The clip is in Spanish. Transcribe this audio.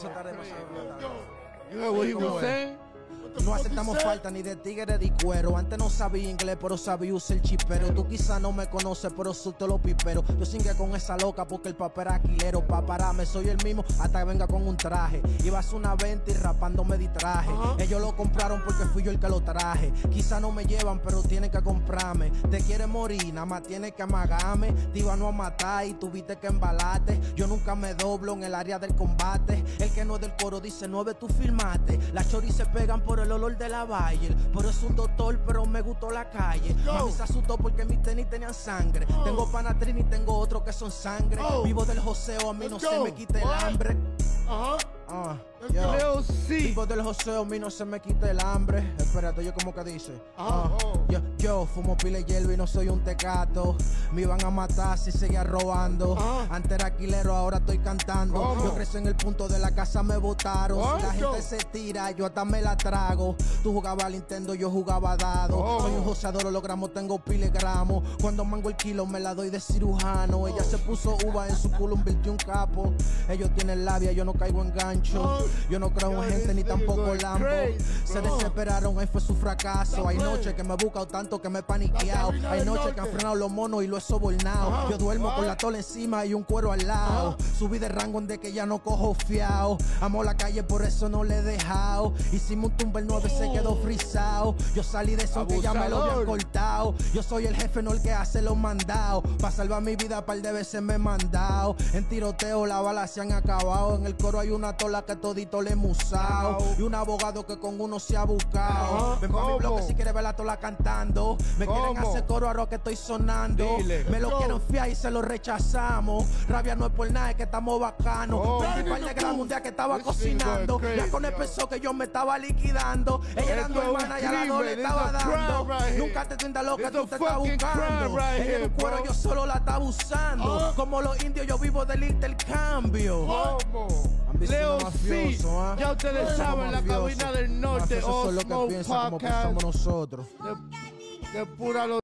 eso está demasiado explotado. You heard what he was saying? No aceptamos falta ni de tigre de cuero. Antes no sabía inglés, pero sabía usar el chipero. Tú quizás no me conoces, pero suelto los piperos. Yo singué con esa loca porque el papel era alquilero. Pa' pararme, soy el mismo hasta que venga con un traje. Iba a hacer una venta y rapando me distraje. Ellos lo compraron porque fui yo el que lo traje. Quizás no me llevan, pero tienen que comprarme. Te quieres morir, nada más tienes que amagarme. Te iban a matar y tuviste que embalarte. Yo nunca me doblo en el área del combate. El que no es del coro dice 9, tú filmaste. Las choris se pegan por el olor de la Bayer. Pero es un doctor, pero me gustó la calle. Mami se asustó porque mis tenis tenían sangre. Tengo panatrin y tengo otros que son sangre. Vivo del joseo, a mí no se me quita el hambre. Lil C. Vivo del joseo, a mí no se me quita el hambre. Espérate, yo como que dice. Yo fumo pile y hierba y no soy un tecato. Me iban a matar si seguía robando. Antes era alquilero, ahora estoy cantando. Yo crecí en el punto de la casa, me botaron. Si la gente se tira, yo hasta me la trago. Tú jugabas a Nintendo, yo jugaba a dado. Soy un joseador, hologramo, tengo pile gramos. Cuando mango el kilo, me la doy de cirujano. Ella se puso uva en su culo, invirtió un capo. Ellos tienen labia, yo no caigo en gancho. Yo no creo en gente ni tampoco Lambo. Se desesperaron, ahí fue su fracaso. Hay noches que me he buscado tanto que me he paniqueado. Hay noches que han frenado los monos y lo he sobornado. Yo duermo con la tola encima y un cuero al lado. Subí de rango en de que ya no cojo fiao. Amo la calle, por eso no le he dejado. Hicimos un tumber 9, se quedó frisado. Yo salí de eso que ya me lo habían cortado. Yo soy el jefe, no el que hace los mandados. Pa' salvar mi vida, par de veces me he mandado. En tiroteo la bala se han acabado. En el coro hay una tola que todito le he musao. Y un abogado que con uno se ha buscado. Ven pa' mi bloque si quieres ver la tola cantando. Me quieren hacer coro a lo que estoy sonando. Me lo quieren fiar y se lo rechazamos. Rabia no es por nada, es que estamos bacanos. Principal de gran mundial que estaba cocinando. Ya con él pensó que yo me estaba liquidando. Ella era tu hermana y a la dos le estaba dando. Nunca te entiendas lo que tú te estás buscando. Ella en un cuero yo solo la estaba usando. Como los indios yo vivo del intercambio. Lil C, ya ustedes saben, la cabina del norte, All Smoke Podcast, nosotros. de pura